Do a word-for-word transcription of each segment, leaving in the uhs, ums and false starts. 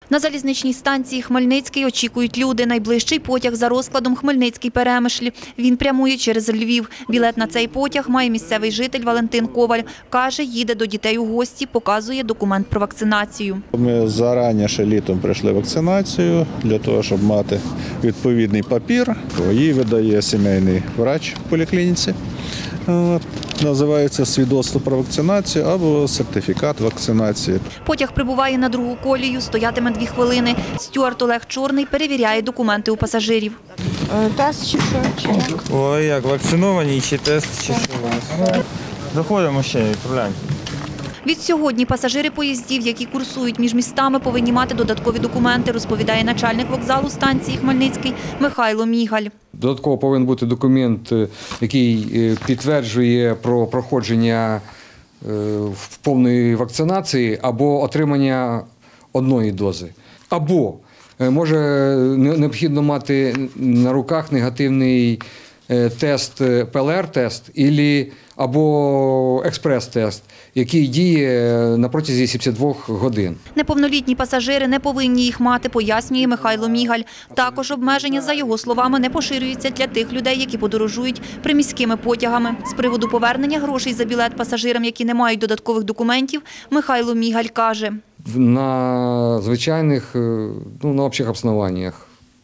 На залізничній станції Хмельницький очікують люди. Найближчий потяг за розкладом Хмельницький-Перемишль. Він прямує через Львів. Білет на цей потяг має місцевий житель Валентин Коваль. Каже, їде до дітей у гості, показує документ про вакцинацію. Ми зарані ще літом пройшли вакцинацію для того, щоб мати відповідний папір. Її видає сімейний врач в поліклініці. Називається свідоцтво про вакцинацію або сертифікат вакцинації. Потяг прибуває на другу колію, стоятиме дві хвилини. Стюард Олег Чорний перевіряє документи у пасажирів. Тест чи що? Чи як? Ой, як, вакциновані чи тест, чи що? Заходимо ще, відправляємо. Відсьогодні пасажири поїздів, які курсують між містами, повинні мати додаткові документи, розповідає начальник вокзалу станції Хмельницький Михайло Мігаль. Додатково повинен бути документ, який підтверджує про проходження повної вакцинації або отримання одної дози. Або може необхідно мати на руках негативний тест, Пе Ел Ер-тест або експрес-тест, який діє на протязі сімдесят двох годин. Неповнолітні пасажири не повинні їх мати, пояснює Михайло Мігаль. Також обмеження, за його словами, не поширюються для тих людей, які подорожують приміськими потягами. З приводу повернення грошей за білет пасажирам, які не мають додаткових документів, Михайло Мігаль каже. На звичайних, ну, на общих основаннях.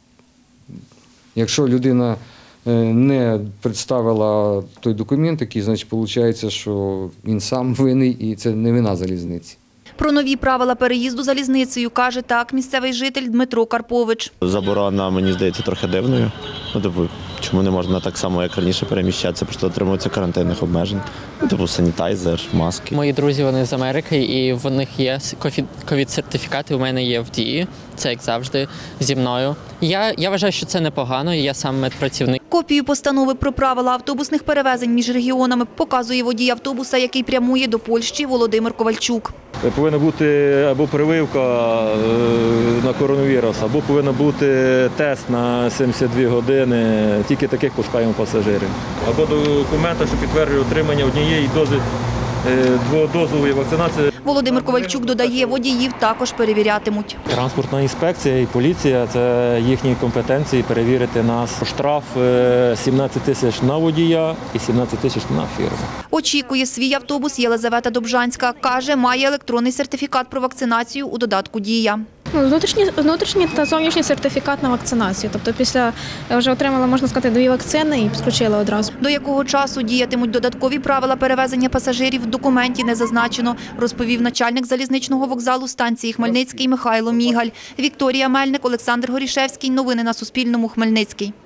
Якщо людина не представила той документ, який, значить, виходить, що він сам винний і це не вина залізниці. Про нові правила переїзду залізницею каже так місцевий житель Дмитро Карпович. Заборона, мені здається, трохи дивною. Ну, типу, чому не можна так само, як раніше, переміщатися, просто дотримуватися карантинних обмежень. Ну, типу, санітайзер, маски. Мої друзі, вони з Америки, і в них є ковід-сертифікати, у мене є в дії. Це, як завжди, зі мною. Я, я вважаю, що це непогано, я сам медпрацівник. Копію постанови про правила автобусних перевезень між регіонами показує водій автобуса, який прямує до Польщі, Володимир Ковальчук. Повинна бути або прививка на коронавірус, або повинен бути тест на сімдесят дві години. Тільки таких пускаємо пасажирів. Або документи, що підтверджує отримання однієї дози дводозової вакцинації. Володимир Ковальчук додає, водіїв також перевірятимуть. Транспортна інспекція і поліція – це їхні компетенції перевірити нас. Штраф сімнадцять тисяч на водія і сімнадцять тисяч на фірму. Очікує свій автобус Єлизавета Добжанська. Каже, має електронний сертифікат про вакцинацію у додатку «Дія». Внутрішній, внутрішній та зовнішній сертифікат на вакцинацію. Тобто після я вже отримала, можна сказати, дві вакцини і підключила одразу. До якого часу діятимуть додаткові правила перевезення пасажирів, в документі не зазначено, розповів начальник залізничного вокзалу станції Хмельницький Михайло Мігаль. Вікторія Мельник, Олександр Горішевський. Новини на Суспільному. Хмельницький.